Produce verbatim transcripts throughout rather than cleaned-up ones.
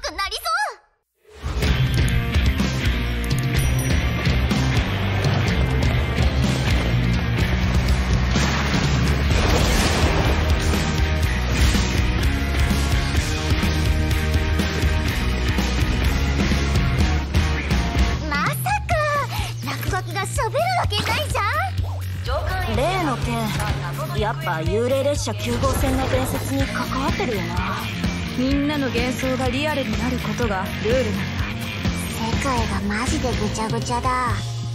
くなりそう。まさか落書きがしゃべるわけないじゃん。 例の件、やっぱ幽霊列車きゅうごうせんの伝説に関わってるよな。 みんなの幻想がリアルになることがルールなんだ。 世界がマジでぐちゃぐちゃだ。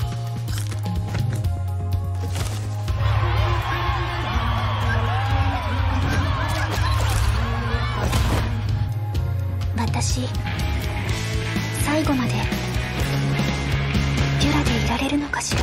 私最後までデュラでいられるのかしら。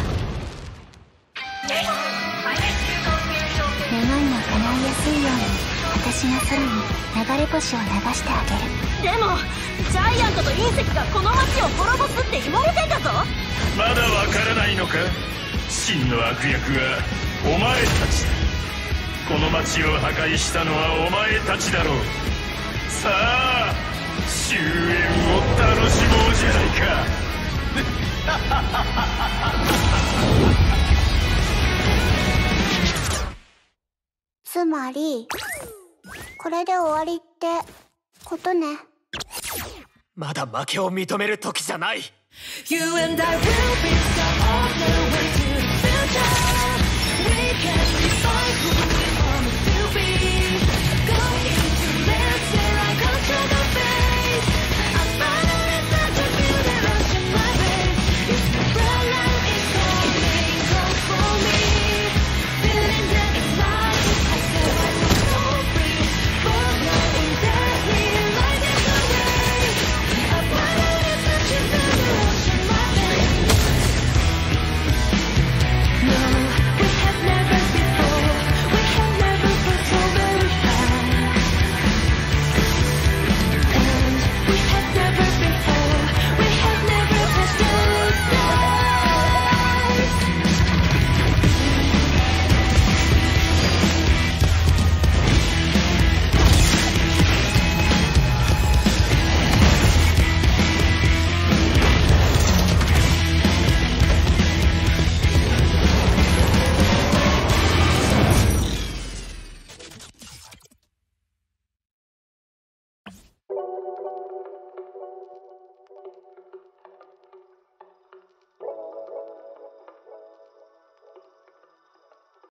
願いが叶いやすいように私が空に流れ星を流してあげる。 でもジャイアントと隕石がこの街を滅ぼすって言われてんだぞ。 まだわからないのか。真の悪役はお前たちだ。この街を破壊したのはお前たちだろう。さあ終焉を楽しもうじゃないか。 つまりこれで終わりってことね。 まだ負けを認める時じゃない。 You and I will be